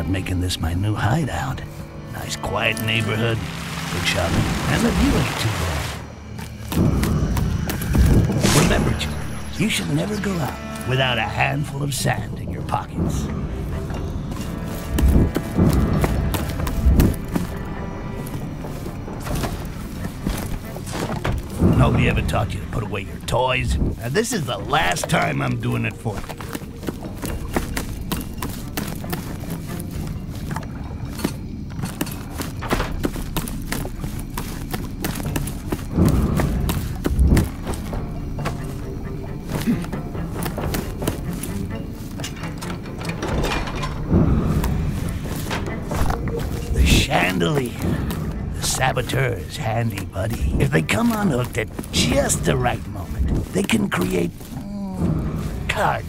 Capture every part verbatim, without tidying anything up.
about making this my new hideout. Nice quiet neighborhood, big shopping, and the view ain't too bad. Remember, children, you should never go out without a handful of sand in your pockets. Nobody ever taught you to put away your toys. Now, this is the last time I'm doing it for you. The chandelier. The saboteur is handy, buddy. If they come unhooked at just the right moment, they can create mm, carnage.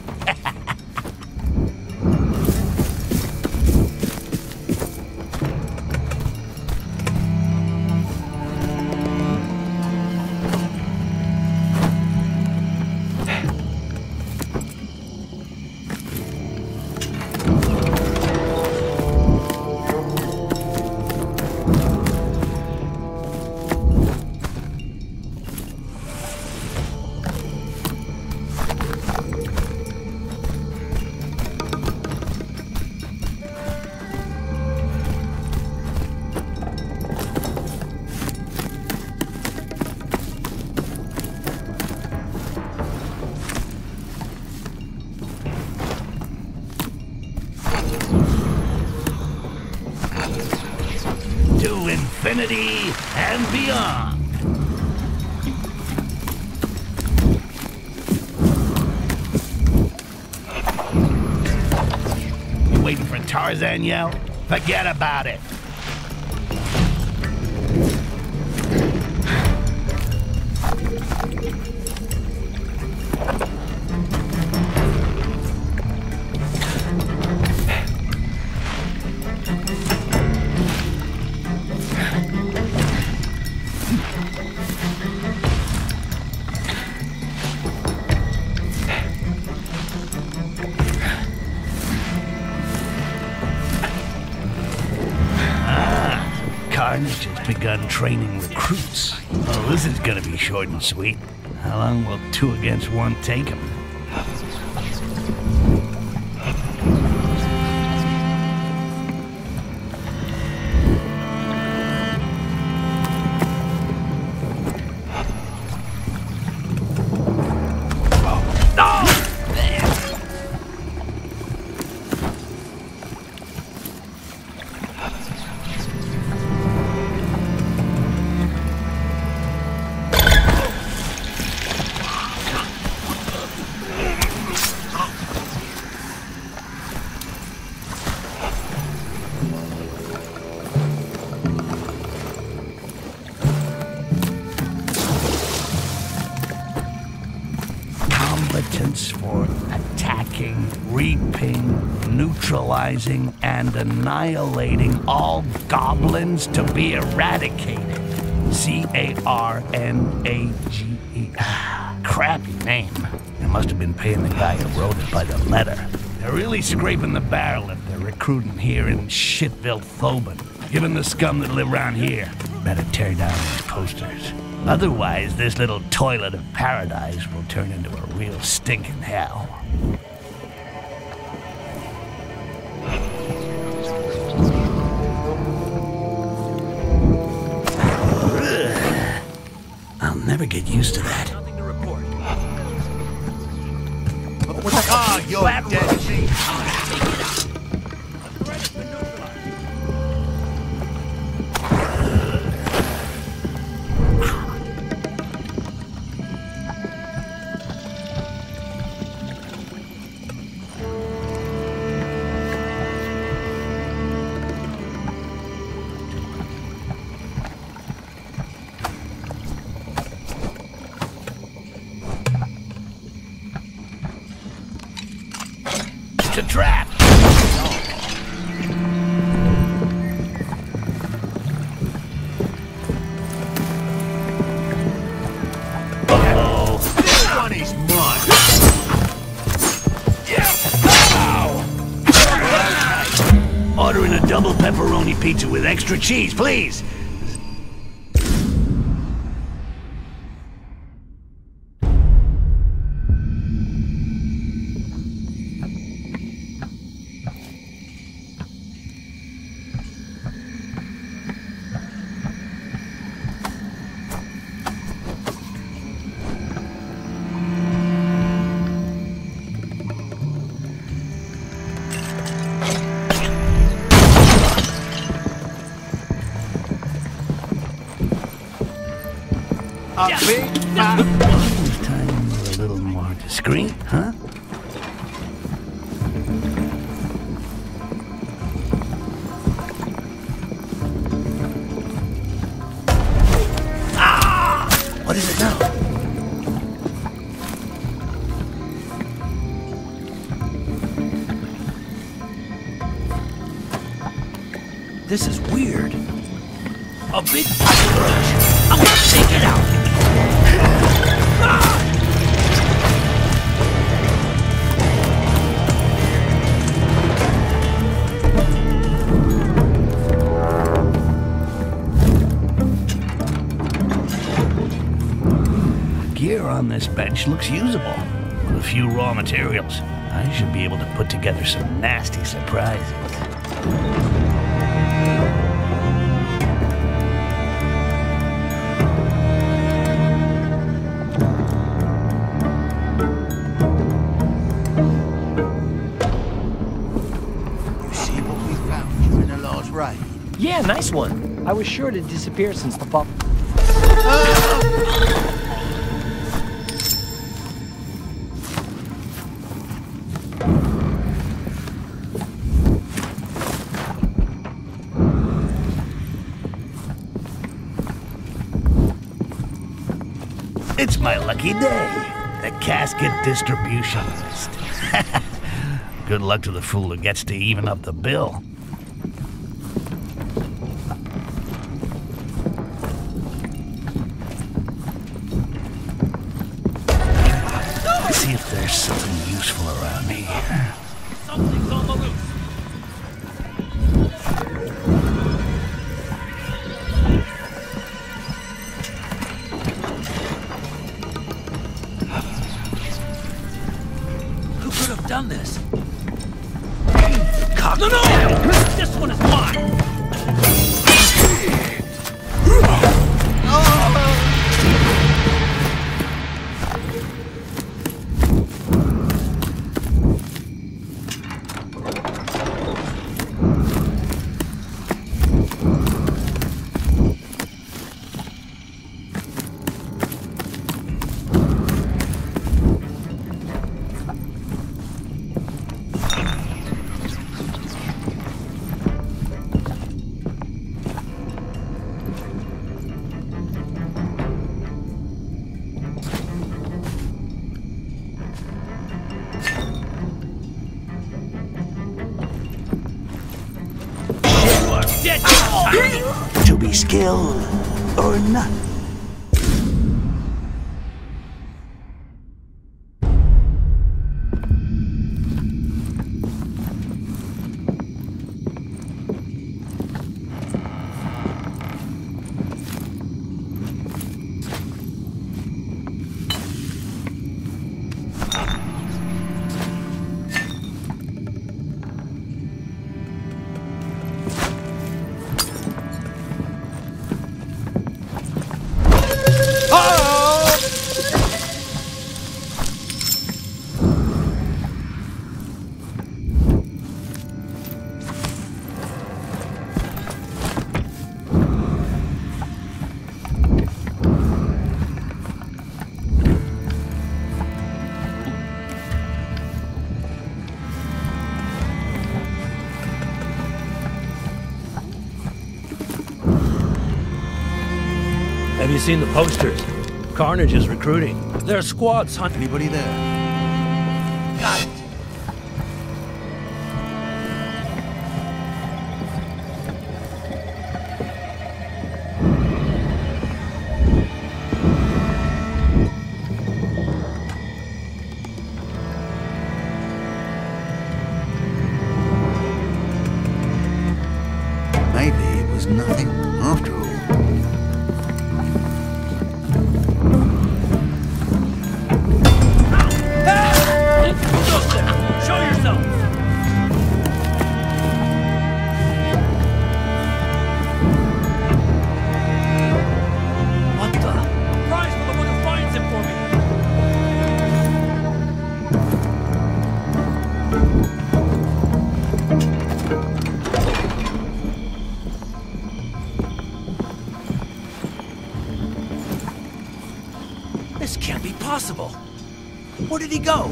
To infinity and beyond. You waiting for Tarzan yell? Forget about it. Carnage has begun training recruits. Oh, this is gonna be short and sweet. How long will two against one take them? For attacking, reaping, neutralizing, and annihilating all goblins to be eradicated. C A R N A G E. Crappy name. They must have been paying the guy who wrote it by the letter. They're really scraping the barrel if they're recruiting here in Shitville Thoban. Given the scum that live around here, better tear down these posters. Otherwise, this little toilet of paradise will turn into a real stinking hell. I'll never get used to that. Nothing to report. Oh, you're dead. To trap! Uh-oh. This one is mine! Yeah! Ow! pepperoni pizza with extra cheese, please. A big fat... This time we're a little more discreet, huh? Ah! What is it now? This is weird. A big cockroach. I'm gonna take it out. Gear on this bench looks usable. With a few raw materials, I should be able to put together some nasty surprises. Yeah, nice one. I was sure it had disappeared since the pop. It's my lucky day. The casket distribution list. Good luck to the fool who gets to even up the bill. See if there's something useful around me. Something's on the loose. Who could have done this? Cock. No, no! This one is mine! To be skilled or not. Have you seen the posters? Carnage is recruiting. There are squads hunting. Anybody there? Got it. after all. Who goes there? Show yourself! What the? Prize for the one who finds him for me! This can't be possible. Where did he go?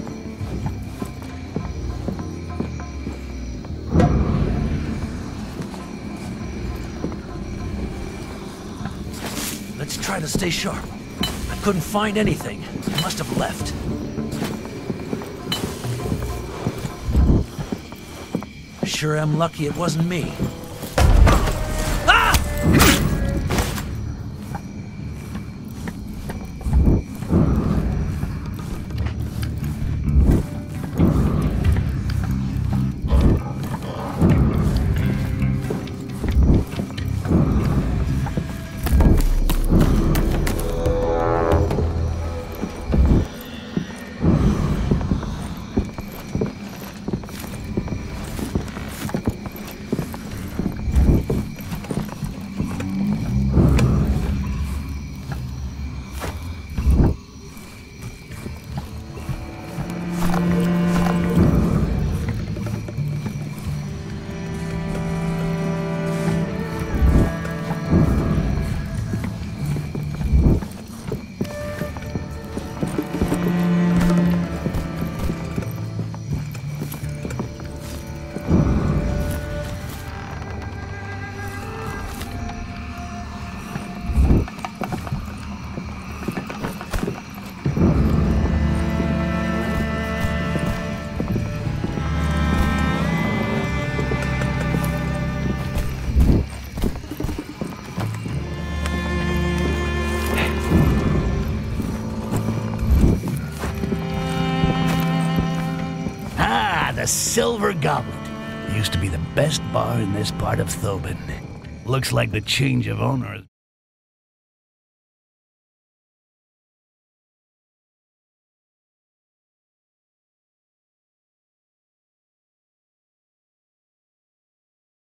Let's try to stay sharp. I couldn't find anything. He must have left. Sure am lucky it wasn't me. Ah! The Silver Goblet. Used to be the best bar in this part of Thobin. Looks like the change of owner